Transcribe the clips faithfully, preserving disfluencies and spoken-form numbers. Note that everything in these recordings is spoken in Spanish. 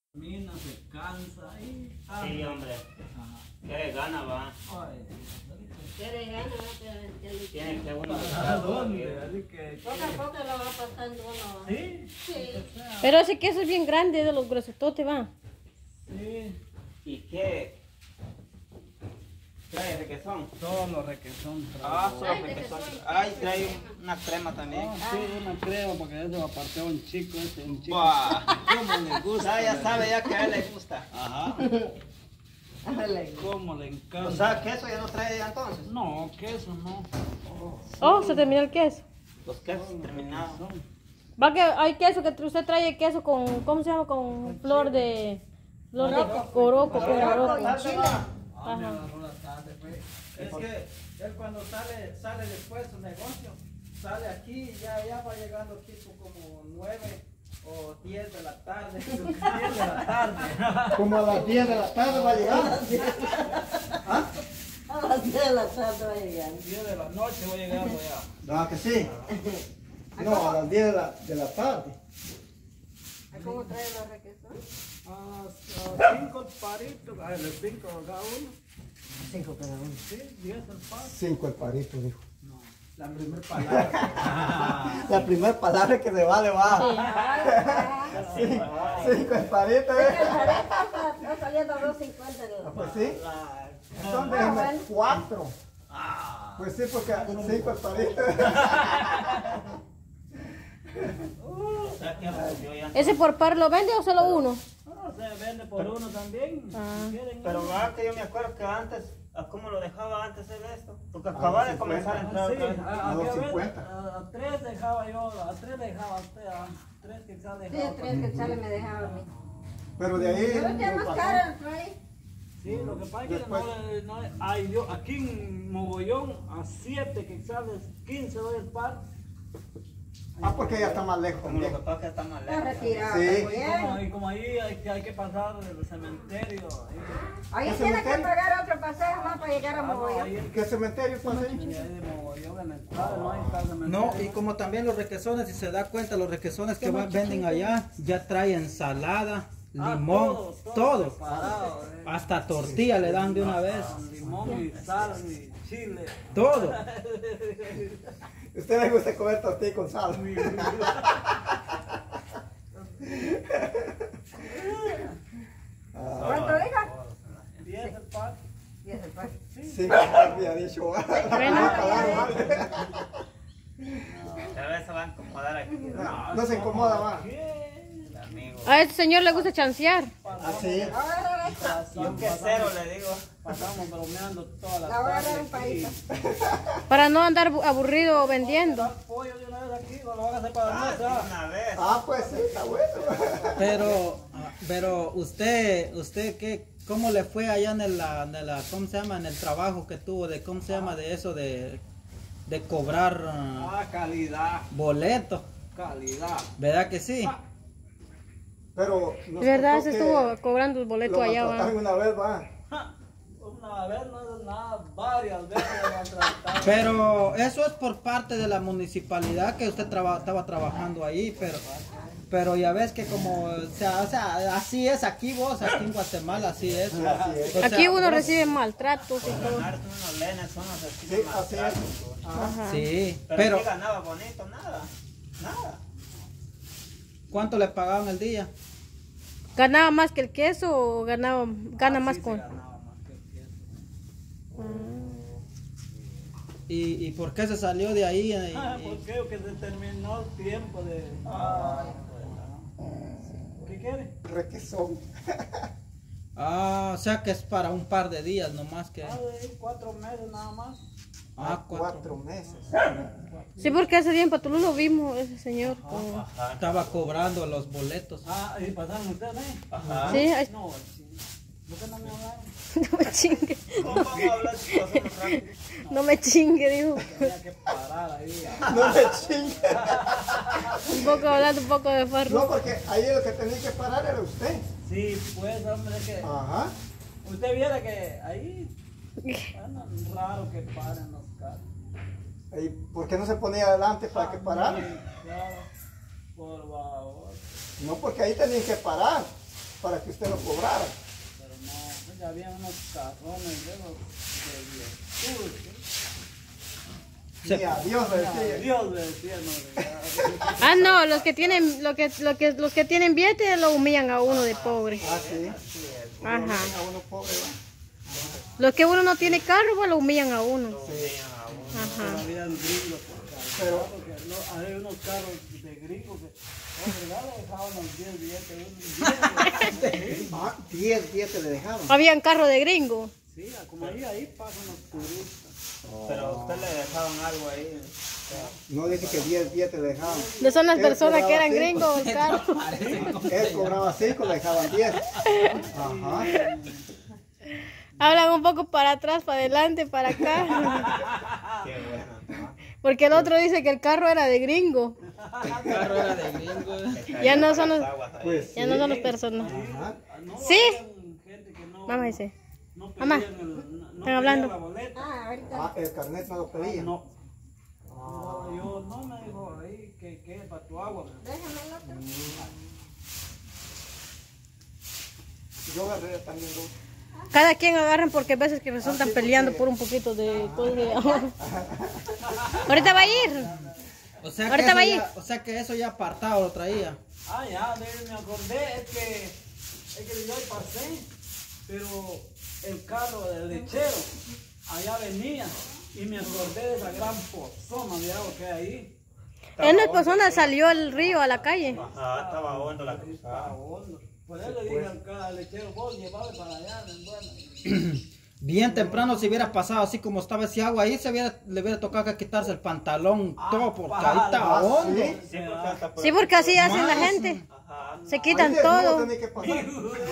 Mina se cansa y ah, sí, hombre. Ajá. ¿Qué gana, va? Ay, ¿Quieres ganas? Que Tiene que uno. ¿para dónde? Así que. poco a poco lo va pasando uno. ¿Sí? Sí. Pero ese queso es bien grande, de los gruesototes, va. Sí. ¿Y qué? ¿Trae requesón? Todos los requesón. Ah, traigo. solo requesón. Ay, trae una crema también. Ah, sí, una crema porque eso apartó un chico, este, un chico. Buah. ¿Cómo le gusta? Ah, ya sabe ya que a él le gusta. Ajá. ¿Cómo le encanta? O sea, queso ya no trae ya entonces. No, queso no. Oh, se terminó el queso. Los quesos terminados. Va que hay queso que usted trae queso con, ¿cómo se llama? Con flor de, flor de coroco, con coroco. Ah, me agarró la tarde, pues. Es que él cuando sale, sale después de su negocio, sale aquí y ya, ya va llegando tipo como nueve o diez de la tarde. diez de la tarde. Como a las diez de la tarde va a llegar. ¿Ah? A las diez de la tarde va a llegar. diez de la noche voy llegando ya. ¿No que sí? No, a las diez de la, de la tarde. ¿Cómo trae los requesones? Ah, ah, cinco paritos, ah, los cinco cada uno. Cinco cada uno. Sí, diez el par. Cinco el parito, dijo. No, la primera palabra. La primera palabra que se va, le va. Cinco, cinco el parito, ¿eh? Está saliendo dos cincuenta. Pues sí. Son déjame cuatro. Pues sí, porque cinco el parito. ¿Ese por par lo vende o solo uno? No, se vende por uno también. Ah. Si quieren, Pero va que yo me acuerdo que antes, ¿a cómo lo dejaba antes de esto? Porque acababa de comenzar a entrar sí, otra vez. a, A a, dos a, ver, cincuenta. a, a tres dejaba yo, a tres dejaba usted, a tres quizás Sí, dejaba. tres que sale me dejaba a mí. Pero de ahí. Pero ya no más pasó. caro el trae. Sí, lo que pasa es que Después- no, le- no le- ay, yo, aquí en Mogollón a siete quetzales, quince doy el par. Ah, porque ya está más lejos Como lo también. que pasa es que está más Está lejos. retirado. Sí. está Y como, bien. y como ahí hay que, hay que pasar el cementerio. Ahí, Ahí ¿Ese tiene que cementerio? pagar otro pasaje más para llegar a ah, no, Mogollón. ahí, ¿Qué cementerio pasa ahí ahí? de Mogollón en la entrada, no hay tal cementerio. No, y como también los requesones, si se da cuenta, los requesones que va- venden allá ya traen ensalada, Ah, limón, todo, todo todo. preparado, eh. Hasta tortilla le dan de una vez. Limón y sal y chile. Todo. ¿A usted le gusta comer tortilla con sal? ¿Cuánto dijo? diez el par. Diez el par. Sí, me había dicho. Tal vez se va a incomodar aquí. No, no se incomoda más. ¿Qué? Amigo. A este señor le gusta chancear. Así. Ahora esta. Yo que cero le digo. Pasamos bromeando toda la La voy a dar tarde un aquí. palito. Para no andar bu- aburrido vendiendo. Dar pollo de una vez aquí, no lo van a hacer para Ah, dormir, sí, ¿sabes? una vez. Ah, pues sí, está bueno. Pero, pero usted, usted qué, ¿cómo le fue allá en el, la- en la, ¿cómo se llama? En el trabajo que tuvo, de cómo se llama de eso de, de cobrar ah, Ah, calidad, boletos, calidad. ¿verdad que sí? Pero. nos De verdad, contó se que estuvo cobrando el boleto lo allá, maltrataron va. una vez, va. Ja, Una vez no es nada, varias veces lo han tratado. Pero eso es por parte de la municipalidad que usted traba- estaba trabajando ahí, pero pero ya ves que como, o sea, o sea, así es aquí vos, aquí en Guatemala, así es. Así es. O sea, Aquí uno vos- recibe maltratos y todo. Ganarte unos lenes son los así Sí, de así es. maltrato. Ajá. Sí, Pero, pero ¿qué ganaba bonito? Nada. Nada. ¿cuánto le pagaban el día? ¿Ganaba más que el queso o ganaba, gana más Sí se con...? ganaba más que el queso. ¿Y, y por qué se salió de ahí? Y- Ah, y- ¿por qué? Porque se terminó el tiempo de... Ay, ¿qué quiere? Requesón. Ah, o sea que es para un par de días nomás que... Ah, de ahí, cuatro meses nada más. Ah, Cuatro cuatro. meses. Sí, porque hace día en Patulú lo vimos, ese señor. con- Estaba cobrando los boletos. Ah, ¿y pasaron ustedes ahí? Ajá. Sí, ahí- No, sí. ¿Por qué no me hablaron? no me chingue. ¿Cómo vamos a hablar si pasamos rápido? No me chingue, dijo. Tenía que parar ahí. No me chingue. Un poco hablando, un poco de farro. No, porque ahí lo que tenía que parar era usted. Sí, pues, hombre, es que... Ajá. Usted viera que ahí... Bueno, raro que paren los carros. ¿Y por qué no se ponía adelante para que parara? Sí, claro, por favor. No, porque ahí tenían que parar. para que usted lo cobrara. Pero no, ya había unos carrones de los de viejudos, ¿sí? Ni a Dios le decía. Dios le decía, no, ya. Ah, no, los que tienen, lo que, lo que, los que tienen billetes lo humillan a uno de pobre. Ah, sí. Ajá. A uno pobre, ¿va? Los que uno no tiene carro, pues lo humillan a uno. Sí. Pero Ajá. habían gringos por acá. Pero- Porque no, hay unos carros de gringos que, hombre, ya le dejaban los diez billetes, unos diez. Ah, diez, diez te le dejaban. Habían carro de gringo. Sí, como ahí, ahí pasan los turistas. Pero a usted le dejaban algo ahí. No dice que diez, diez te le dejaban. No son las Él personas que cobraba eran cinco. gringos, el carro. Él cobraba cinco, le dejaban diez. Ajá. Hablan un poco para atrás, para adelante, para acá. Qué bueno. Porque el otro dice que el carro era de gringo. El carro era de gringo. Ya no son los, Pues ya no son los personas. Ajá. No, Sí. habían gente que no, Mamá dice. no Mamá, pedían el- no- no están pedían hablando. la boleta. Ah, ahorita. Ah, el carnet no lo pedía. No. No, yo no me dijo ahí que, que es para tu agua. Déjame el otro. Yo agarré también dos. Cada quien agarran porque a veces que resultan peleando por un poquito de cosas de agua. Ahorita va a ir. O sea, que Ahorita eso va a ir. ya, o sea que eso ya apartado lo traía. Ah, ya, de- me acordé, es que, es que yo ahí pasé, pero el carro del lechero allá venía y me acordé de esa gran pozona de agua que hay ahí. En la persona salió al río, a la calle. Ajá, estaba hondo la Estaba cruzada. hondo. Por eso le dije al, ca- al lechero, vos llevame para allá, bueno. Bien temprano si hubiera pasado así como estaba ese agua ahí, se hubiera, le hubiera tocado que quitarse el pantalón todo porque ahí estaba Ah, hondo. sí. Sí, porque hasta por Sí, porque así hacen la gente. Ajá. Se quitan Ahí desnudo todo. tenía que pasar.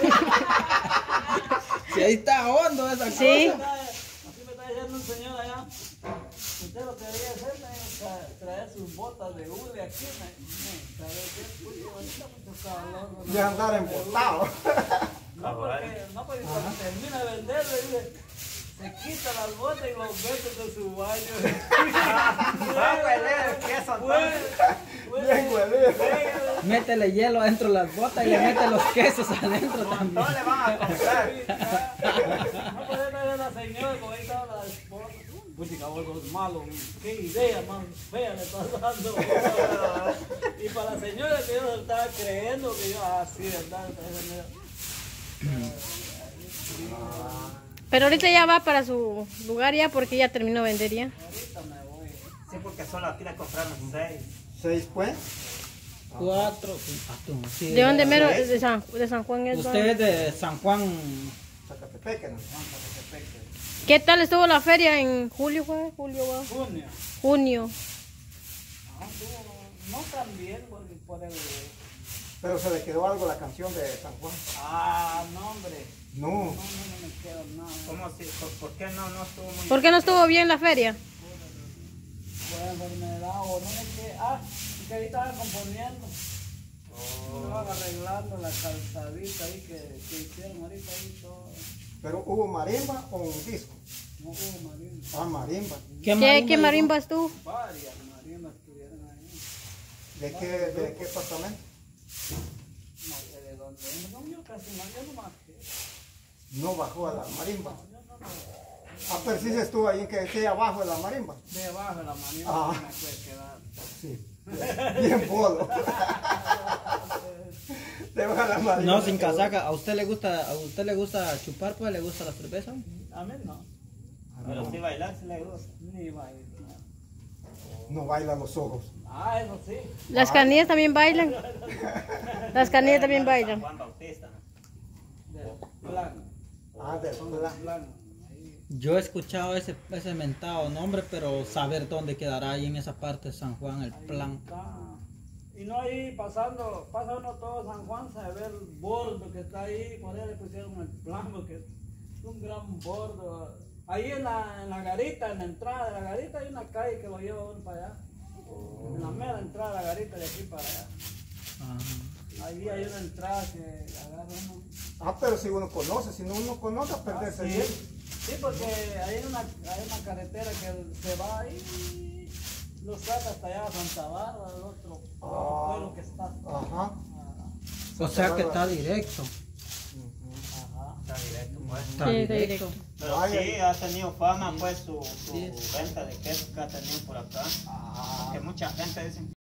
Si ahí está hondo esa Sí. cosa. Así me está diciendo un señor allá. Usted lo que debería hacer es tra- traer sus botas de hule aquí. Me, me, traer qué, uy, ahorita mucho calor, ¿no? De andar embotado. No, porque, no, porque cuando termina de venderlo, dice, se quita las botas y los mete en su baño. Va a hueler, queso, Bien huelido. Métele hielo adentro de las botas y le mete los quesos adentro también. No le van a comprar. No puede ver la señora, como ahí estaba la esposa. Uy, cabrón, los malos, qué idea más fea le está dando. Y para la señora que yo se estaba creyendo que yo, ah, sí, verdad, esa señora. Pero ahorita ya va para su lugar ya porque ya terminó de vender ya. Ahorita me voy. Sí, porque solo aquí le compraron seis. Seis, pues. Cuatro. Ah, tú, sí, ¿De dónde mero? De San, de San Juan es. Usted es de San Juan. Zacatepeque, ¿no? ¿Qué tal estuvo la feria en julio, fue? Julio, va. Junio. Junio. Ah, tú, no tan bien por, por el. Pero se le quedó algo la canción de San Juan. Ah, no, hombre. No. No, no, no me quedo nada. ¿Cómo si, por, por qué no, no estuvo muy ¿Por qué no estuvo bien la feria? Por enfermedad o no sé qué. Ah, que ahí estaban componiendo. Estaban arreglando la calzadita ahí que, que hicieron ahorita ahí todo. Pero hubo marimba o un disco. No hubo marimba. Ah, marimba. ¿Qué, qué marimba estuvo? Varias marimbas estuvieron ahí. ¿De qué, de qué departamento? No sé de dónde. No, yo casi no, yo no más que. No bajó a la marimba. Yo no, no. Ah, pero sí se estuvo ahí en que sí, abajo de la marimba. De abajo de la marimba Ah. no me puede quedar. Sí. Bien polo. Debajo de la marimba. No, sin casaca. ¿A usted le gusta, a usted le gusta chupar, pues le gusta la cerveza? A mí no. Pero sí bailar, sí le gusta. Ni bailar. No baila los ojos. Ah, eso sí. Las canillas también bailan. Las canillas también bailan. Juan Bautista, ¿no? De plan. Ah, del plan. Plan. Ahí. Yo he escuchado ese, ese mentado nombre, pero saber dónde quedará ahí en esa parte de San Juan, el plan. Está. Y no ahí pasando, pasa uno todo San Juan, se ve el bordo que está ahí, por ahí le pusieron el plan, porque es un gran bordo. Ahí en la, en la garita, en la entrada de la garita, hay una calle que lo lleva uno para allá. En la mera entrada de la garita de aquí para allá. Ajá. Ahí hay una entrada que agarra uno. Ah, pero si uno conoce, si no uno conoce, a perderse bien. Sí, porque hay una, hay una carretera que se va ahí, lo saca hasta allá a Santa Bárbara, el otro Ah. pueblo que está. Ajá. Ah, O sea que está directo. está directo, pues. Está Sí, directo. directo. Pero Vaya. sí, ha tenido fama, pues, su, su Sí. venta de queso que ha tenido por acá. Ah. Que mucha gente dice.